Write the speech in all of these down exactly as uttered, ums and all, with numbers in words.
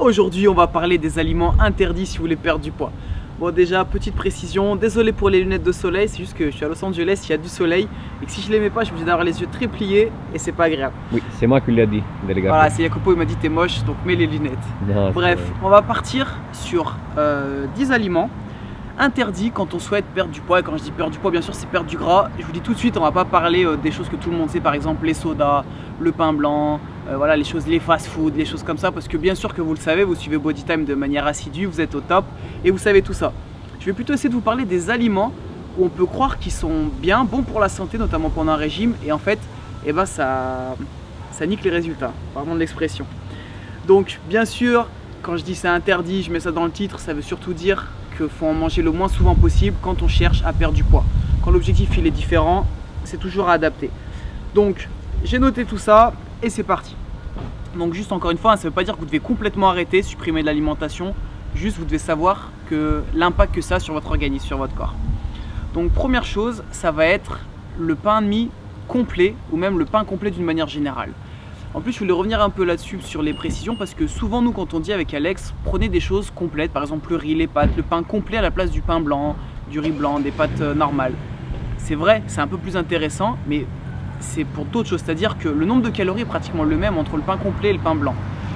Aujourd'hui, on va parler des aliments interdits si vous voulez perdre du poids. Bon, déjà, petite précision, désolé pour les lunettes de soleil, c'est juste que je suis à Los Angeles, il y a du soleil et que si je les mets pas, je suis obligé d'avoir les yeux très pliés et c'est pas agréable. Oui, c'est moi qui l'ai dit, les gars. Voilà, c'est Jacopo, il m'a dit t'es moche, donc mets les lunettes. Non, Bref, on va partir sur euh, dix aliments interdits quand on souhaite perdre du poids. Et quand je dis perdre du poids, bien sûr, c'est perdre du gras. Je vous dis tout de suite, on va pas parler euh, des choses que tout le monde sait, par exemple les sodas, le pain blanc, euh, voilà, les choses, les fast-food, les choses comme ça, parce que bien sûr que vous le savez, vous suivez Bodytime de manière assidue, vous êtes au top et vous savez tout ça. Je vais plutôt essayer de vous parler des aliments où on peut croire qu'ils sont bien, bons pour la santé, notamment pendant un régime, et en fait, eh ben, ça, ça nique les résultats, pardon de l'expression. Donc, bien sûr, quand je dis c'est interdit, je mets ça dans le titre, ça veut surtout dire qu'il faut en manger le moins souvent possible quand on cherche à perdre du poids. Quand l'objectif il est différent, c'est toujours à adapter. Donc, j'ai noté tout ça et c'est parti. Donc, juste encore une fois, ça ne veut pas dire que vous devez complètement arrêter, supprimer de l'alimentation. Juste, vous devez savoir que l'impact que ça a sur votre organisme, sur votre corps. Donc, première chose, ça va être le pain de mie complet ou même le pain complet d'une manière générale. En plus, je voulais revenir un peu là-dessus sur les précisions parce que souvent, nous, quand on dit avec Alex, prenez des choses complètes, par exemple le riz, les pâtes, le pain complet à la place du pain blanc, du riz blanc, des pâtes euh, normales. C'est vrai, c'est un peu plus intéressant, mais c'est pour d'autres choses, c'est-à-dire que le nombre de calories est pratiquement le même entre le pain complet et le pain blanc.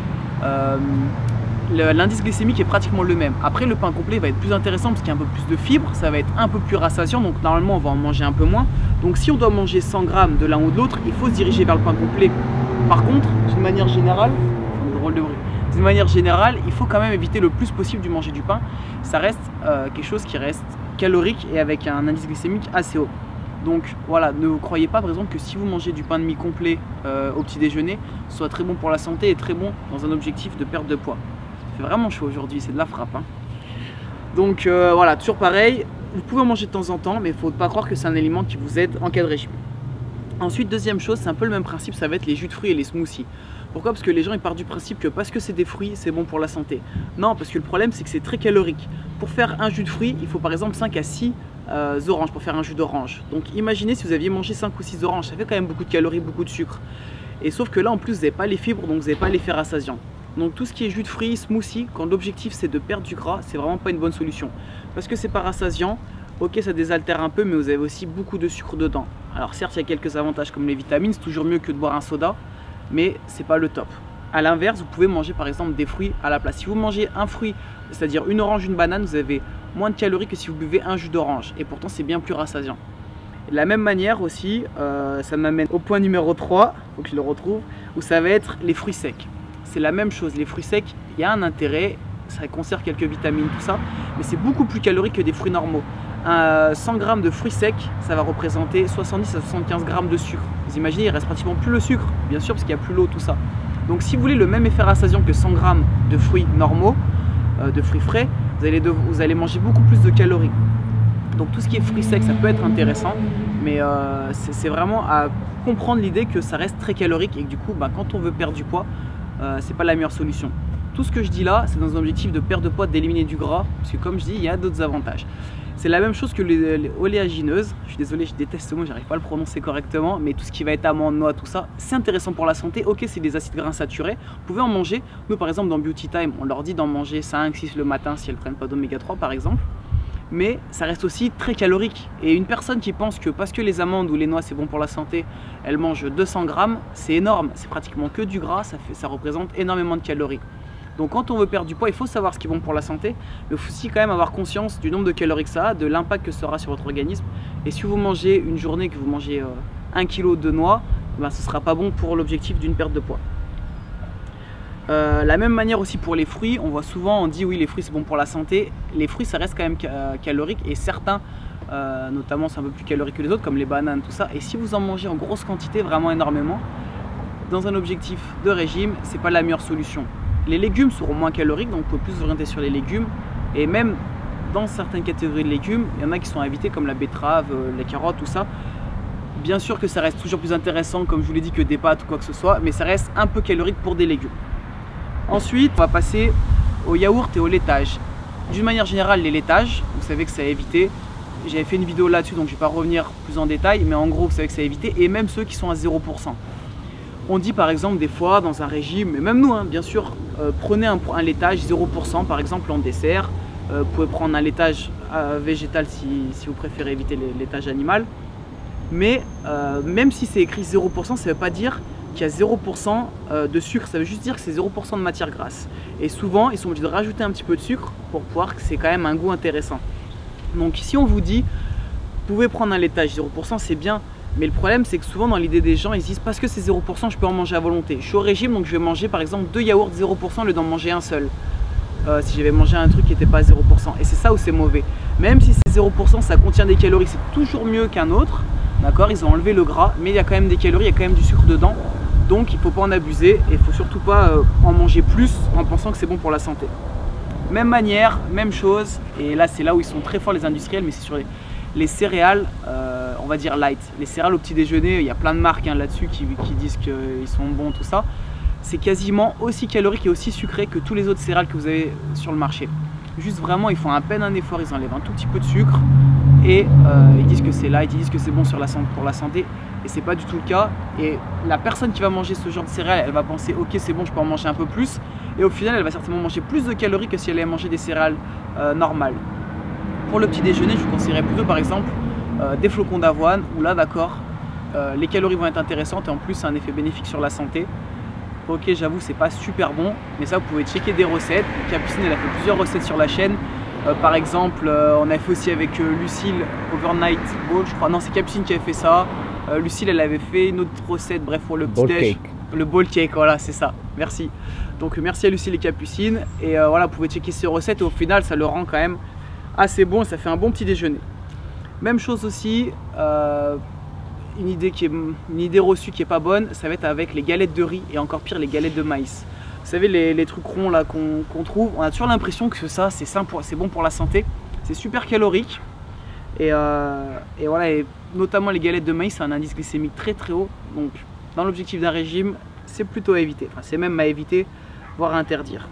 Euh, L'indice glycémique est pratiquement le même. Après, le pain complet va être plus intéressant parce qu'il y a un peu plus de fibres, ça va être un peu plus rassasiant, donc normalement on va en manger un peu moins. Donc si on doit manger cent grammes de l'un ou de l'autre, il faut se diriger vers le pain complet. Par contre, d'une manière générale, drôle de bruit. D'une manière générale, il faut quand même éviter le plus possible de manger du pain. Ça reste euh, quelque chose qui reste calorique et avec un indice glycémique assez haut. Donc voilà, ne vous croyez pas par exemple que si vous mangez du pain de mie complet euh, au petit déjeuner, ce soit très bon pour la santé et très bon dans un objectif de perte de poids. C'est vraiment chaud aujourd'hui, c'est de la frappe. Hein. Donc euh, voilà, toujours pareil, vous pouvez en manger de temps en temps, mais il ne faut pas croire que c'est un aliment qui vous aide en cas de régime. Ensuite, deuxième chose, c'est un peu le même principe, ça va être les jus de fruits et les smoothies. Pourquoi? Parce que les gens ils partent du principe que parce que c'est des fruits, c'est bon pour la santé. Non, parce que le problème c'est que c'est très calorique. Pour faire un jus de fruits, il faut par exemple cinq à six euh, oranges pour faire un jus d'orange. Donc imaginez si vous aviez mangé cinq ou six oranges, ça fait quand même beaucoup de calories, beaucoup de sucre. Et sauf que là en plus vous n'avez pas les fibres, donc vous n'avez pas l'effet rassasiant. Donc tout ce qui est jus de fruits, smoothie, quand l'objectif c'est de perdre du gras, c'est vraiment pas une bonne solution. Parce que c'est pas rassasiant, ok ça désaltère un peu, mais vous avez aussi beaucoup de sucre dedans. Alors certes il y a quelques avantages comme les vitamines, c'est toujours mieux que de boire un soda, mais c'est pas le top. A l'inverse, vous pouvez manger par exemple des fruits à la place. Si vous mangez un fruit, c'est-à-dire une orange, une banane, vous avez moins de calories que si vous buvez un jus d'orange. Et pourtant c'est bien plus rassasiant. De la même manière aussi, euh, ça m'amène au point numéro trois, faut que je le retrouve, où ça va être les fruits secs. C'est la même chose, les fruits secs, il y a un intérêt, ça conserve quelques vitamines, tout ça, mais c'est beaucoup plus calorique que des fruits normaux. Un cent grammes de fruits secs, ça va représenter soixante-dix à soixante-quinze grammes de sucre. Vous imaginez, il reste pratiquement plus le sucre, bien sûr, parce qu'il n'y a plus l'eau, tout ça. Donc si vous voulez le même effet rassasiant que cent grammes de fruits normaux, euh, de fruits frais, vous allez, de, vous allez manger beaucoup plus de calories. Donc tout ce qui est fruits secs, ça peut être intéressant, mais euh, c'est vraiment à comprendre l'idée que ça reste très calorique et que du coup, bah, quand on veut perdre du poids, euh, c'est pas la meilleure solution. Tout ce que je dis là, c'est dans un objectif de perte de poids, d'éliminer du gras, parce que comme je dis, il y a d'autres avantages. C'est la même chose que les, les oléagineuses. Je suis désolé, je déteste ce mot, j'arrive pas à le prononcer correctement, mais tout ce qui va être amandes, noix, tout ça, c'est intéressant pour la santé. Ok, c'est des acides gras saturés, vous pouvez en manger. Nous, par exemple, dans Beauty Time, on leur dit d'en manger cinq six le matin si elles prennent pas d'oméga trois, par exemple. Mais ça reste aussi très calorique. Et une personne qui pense que parce que les amandes ou les noix c'est bon pour la santé, elle mange deux cents grammes, c'est énorme. C'est pratiquement que du gras, ça, fait, ça représente énormément de calories. Donc quand on veut perdre du poids, il faut savoir ce qui est bon pour la santé, mais il faut aussi quand même avoir conscience du nombre de calories que ça a, de l'impact que ça aura sur votre organisme. Et si vous mangez une journée, que vous mangez euh, un kilo de noix, ben, ce ne sera pas bon pour l'objectif d'une perte de poids. Euh, la même manière aussi pour les fruits, on voit souvent, on dit oui les fruits c'est bon pour la santé. Les fruits ça reste quand même calorique et certains, euh, notamment c'est un peu plus calorique que les autres comme les bananes, tout ça. Et si vous en mangez en grosse quantité, vraiment énormément, dans un objectif de régime, c'est pas la meilleure solution. Les légumes seront moins caloriques, donc on peut plus vous orienter sur les légumes. Et même dans certaines catégories de légumes, il y en a qui sont à éviter comme la betterave, les carottes, tout ça. Bien sûr que ça reste toujours plus intéressant, comme je vous l'ai dit, que des pâtes ou quoi que ce soit, mais ça reste un peu calorique pour des légumes. Ensuite, on va passer au yaourt et au laitage. D'une manière générale, les laitages, vous savez que c'est à éviter. J'avais fait une vidéo là-dessus, donc je ne vais pas revenir plus en détail, mais en gros, vous savez que c'est à éviter, et même ceux qui sont à zéro pour cent. On dit par exemple des fois dans un régime, et même nous hein, bien sûr, euh, prenez un, un laitage zéro pour cent par exemple en dessert. Euh, vous pouvez prendre un laitage euh, végétal si, si vous préférez éviter les laitages animal. Mais euh, même si c'est écrit zéro pour cent, ça ne veut pas dire qu'il y a zéro pour cent de sucre, ça veut juste dire que c'est zéro pour cent de matière grasse. Et souvent, ils sont obligés de rajouter un petit peu de sucre pour pouvoir que c'est quand même un goût intéressant. Donc si on vous dit, vous pouvez prendre un laitage zéro pour cent, c'est bien. Mais le problème, c'est que souvent dans l'idée des gens, ils disent parce que c'est zéro pour cent, je peux en manger à volonté. Je suis au régime, donc je vais manger par exemple deux yaourts zéro pour cent au lieu d'en manger un seul. Euh, si j'avais mangé un truc qui n'était pas zéro pour cent. Et c'est ça où c'est mauvais. Même si c'est zéro pour cent, ça contient des calories, c'est toujours mieux qu'un autre. D'accord, ils ont enlevé le gras, mais il y a quand même des calories, il y a quand même du sucre dedans. Donc il ne faut pas en abuser et il ne faut surtout pas euh, en manger plus en pensant que c'est bon pour la santé. Même manière, même chose, et là c'est là où ils sont très forts les industriels, mais c'est sur les, les céréales, euh, on va dire light. Les céréales au petit déjeuner, il y a plein de marques hein, là-dessus qui, qui disent qu'ils sont bons, tout ça. C'est quasiment aussi calorique et aussi sucré que tous les autres céréales que vous avez sur le marché. Juste vraiment, ils font à peine un effort, ils enlèvent un tout petit peu de sucre et euh, ils disent que c'est light, ils disent que c'est bon sur la, pour la santé. Et c'est pas du tout le cas. Et la personne qui va manger ce genre de céréales, elle va penser ok c'est bon, je peux en manger un peu plus. Et au final, elle va certainement manger plus de calories que si elle allait manger des céréales euh, normales. Pour le petit déjeuner, je vous conseillerais plutôt par exemple euh, des flocons d'avoine, où là d'accord, euh, les calories vont être intéressantes et en plus c'est un effet bénéfique sur la santé. Ok, j'avoue c'est pas super bon, mais ça vous pouvez checker des recettes. Capucine elle a fait plusieurs recettes sur la chaîne. Euh, par exemple, euh, on a fait aussi avec euh, Lucille Overnight Bowl, je crois. Non, c'est Capucine qui avait fait ça. Euh, Lucille, elle avait fait une autre recette, bref, pour le petit déj. Le bowl cake, voilà, c'est ça. Merci. Donc, merci à Lucille et Capucine. Et euh, voilà, vous pouvez checker ces recettes et au final, ça le rend quand même assez bon. Ça fait un bon petit déjeuner. Même chose aussi, euh, une, idée qui est, une idée reçue qui est pas bonne, ça va être avec les galettes de riz et encore pire, les galettes de maïs. Vous savez, les, les trucs ronds là qu'on qu'on trouve, on a toujours l'impression que ça, c'est c'est bon pour la santé. C'est super calorique. Et, euh, et voilà, et notamment les galettes de maïs, c'est un indice glycémique très très haut. Donc, dans l'objectif d'un régime, c'est plutôt à éviter. Enfin, c'est même à éviter, voire à interdire.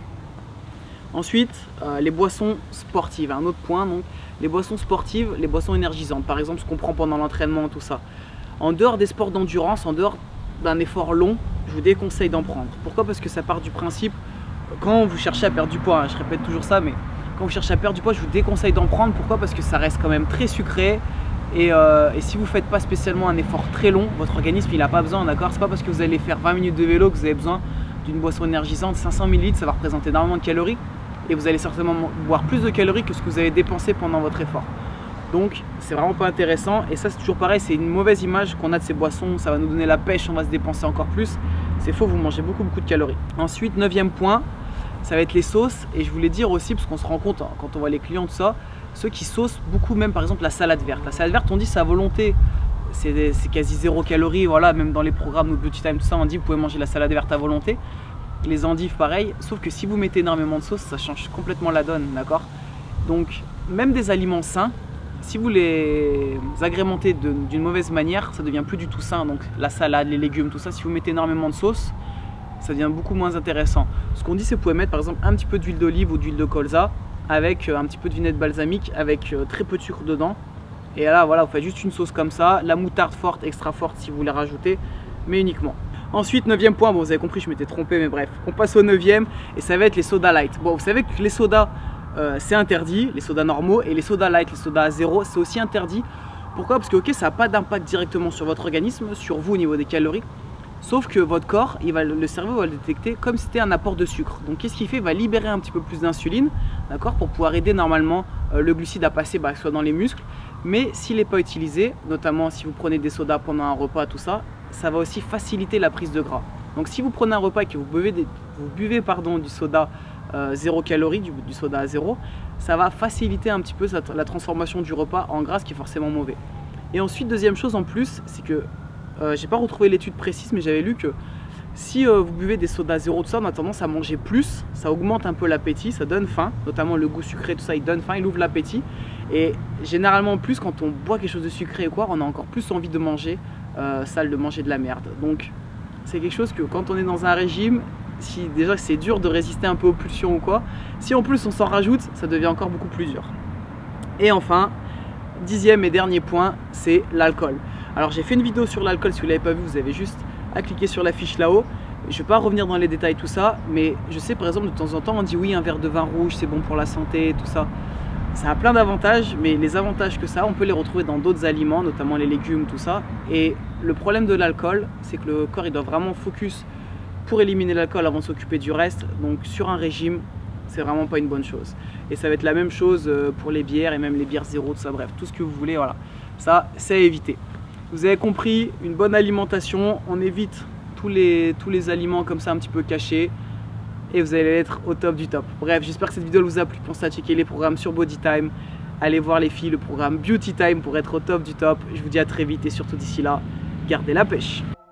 Ensuite, euh, les boissons sportives. Un autre point, donc, les boissons sportives, les boissons énergisantes. Par exemple, ce qu'on prend pendant l'entraînement, tout ça. En dehors des sports d'endurance, en dehors d'un effort long, je vous déconseille d'en prendre. Pourquoi? Parce que ça part du principe, quand vous cherchez à perdre du poids, hein, je répète toujours ça, mais quand vous cherchez à perdre du poids, je vous déconseille d'en prendre. Pourquoi? Parce que ça reste quand même très sucré. Et, euh, et si vous ne faites pas spécialement un effort très long, votre organisme il n'a pas besoin, d'accord? C'est pas parce que vous allez faire vingt minutes de vélo que vous avez besoin d'une boisson énergisante. cinq cents millilitres, ça va représenter énormément de calories. Et vous allez certainement boire plus de calories que ce que vous avez dépensé pendant votre effort. Donc c'est vraiment pas intéressant. Et ça c'est toujours pareil, c'est une mauvaise image qu'on a de ces boissons. Ça va nous donner la pêche, on va se dépenser encore plus. C'est faux, vous mangez beaucoup beaucoup de calories. Ensuite, neuvième point, ça va être les sauces. Et je voulais dire aussi, parce qu'on se rend compte hein, quand on voit les clients, tout ça, ceux qui saucent beaucoup, même par exemple la salade verte. La salade verte, on dit c'est à volonté, c'est quasi zéro calorie. Voilà, même dans les programmes ou Beauty Time, tout ça, on dit vous pouvez manger la salade verte à volonté. Les endives, pareil. Sauf que si vous mettez énormément de sauce, ça change complètement la donne, d'accord? Donc, même des aliments sains, si vous les agrémentez d'une mauvaise manière, ça devient plus du tout sain. Donc, la salade, les légumes, tout ça, si vous mettez énormément de sauce, ça devient beaucoup moins intéressant. Ce qu'on dit, c'est que vous pouvez mettre par exemple un petit peu d'huile d'olive ou d'huile de colza avec un petit peu de vinaigre balsamique avec très peu de sucre dedans. Et là, voilà, vous faites juste une sauce comme ça. La moutarde forte, extra forte si vous voulez rajouter, mais uniquement. Ensuite, neuvième point, bon, vous avez compris, je m'étais trompé, mais bref, on passe au neuvième et ça va être les sodas light. Bon, vous savez que les sodas, euh, c'est interdit, les sodas normaux, et les sodas light, les sodas à zéro, c'est aussi interdit. Pourquoi? Parce que, ok, ça n'a pas d'impact directement sur votre organisme, sur vous au niveau des calories. Sauf que votre corps, il va, le cerveau va le détecter comme si c'était un apport de sucre. Donc qu'est-ce qu'il fait? Il va libérer un petit peu plus d'insuline, d'accord, pour pouvoir aider normalement euh, le glucide à passer, bah, soit dans les muscles. Mais s'il n'est pas utilisé, notamment si vous prenez des sodas pendant un repas, tout ça, ça va aussi faciliter la prise de gras. Donc si vous prenez un repas et que vous buvez, des, vous buvez pardon, du soda euh, zéro calorie, du, du soda à zéro, ça va faciliter un petit peu la transformation du repas en gras, ce qui est forcément mauvais. Et ensuite, deuxième chose en plus, c'est que Euh, j'ai pas retrouvé l'étude précise, mais j'avais lu que si euh, vous buvez des sodas zéro, tout ça, on a tendance à manger plus, ça augmente un peu l'appétit, ça donne faim, notamment le goût sucré, tout ça, il donne faim, il ouvre l'appétit. Et généralement, en plus, quand on boit quelque chose de sucré ou quoi, on a encore plus envie de manger, euh, sale, de manger de la merde. Donc, c'est quelque chose que quand on est dans un régime, si déjà c'est dur de résister un peu aux pulsions ou quoi, si en plus on s'en rajoute, ça devient encore beaucoup plus dur. Et enfin, dixième et dernier point, c'est l'alcool. Alors j'ai fait une vidéo sur l'alcool, si vous ne l'avez pas vu, vous avez juste à cliquer sur la fiche là-haut. Je ne vais pas revenir dans les détails tout ça, mais je sais par exemple de temps en temps on dit oui, un verre de vin rouge c'est bon pour la santé, tout ça. Ça a plein d'avantages, mais les avantages que ça a, on peut les retrouver dans d'autres aliments, notamment les légumes, tout ça. Et le problème de l'alcool, c'est que le corps il doit vraiment focus pour éliminer l'alcool avant de s'occuper du reste. Donc sur un régime, c'est vraiment pas une bonne chose. Et ça va être la même chose pour les bières et même les bières zéro, tout ça, bref, tout ce que vous voulez, voilà. Ça, c'est à éviter. Vous avez compris, une bonne alimentation, on évite tous les, tous les aliments comme ça un petit peu cachés et vous allez être au top du top. Bref, j'espère que cette vidéo vous a plu. Pensez à checker les programmes sur Bodytime. Allez voir les filles, le programme Beauty Time pour être au top du top. Je vous dis à très vite et surtout d'ici là, gardez la pêche.